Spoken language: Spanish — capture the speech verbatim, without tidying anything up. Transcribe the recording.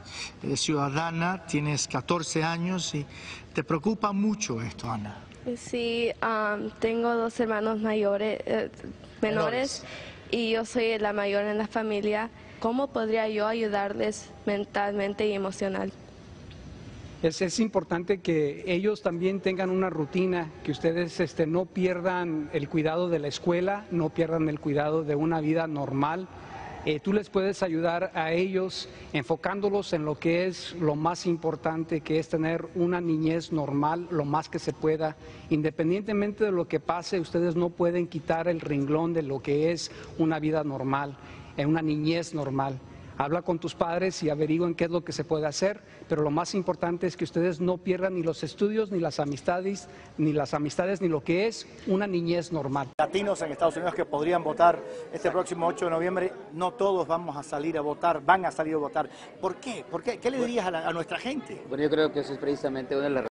eh, ciudadana, tienes catorce años y te preocupa mucho esto, Ana. Sí, um, tengo dos hermanos mayores, eh, menores, Menores. y yo soy la mayor en la familia. ¿Cómo podría yo ayudarles mentalmente y emocional? Es, es importante que ellos también tengan una rutina, que ustedes este, no pierdan el cuidado de la escuela, no pierdan el cuidado de una vida normal. Eh, tú les puedes ayudar a ellos enfocándolos en lo que es lo más importante, que es tener una niñez normal lo más que se pueda. Independientemente de lo que pase, ustedes no pueden quitar el renglón de lo que es una vida normal, en una niñez normal. Habla con tus padres y averigüen qué es lo que se puede hacer, pero lo más importante es que ustedes no pierdan ni los estudios, ni las amistades, ni las amistades, ni lo que es una niñez normal. Latinos en Estados Unidos que podrían votar este próximo ocho de noviembre, no todos vamos a salir a votar, van a salir a votar. ¿Por qué? ¿Por qué? ¿Qué le dirías a, la, a nuestra gente? Bueno, yo creo que eso es precisamente una de las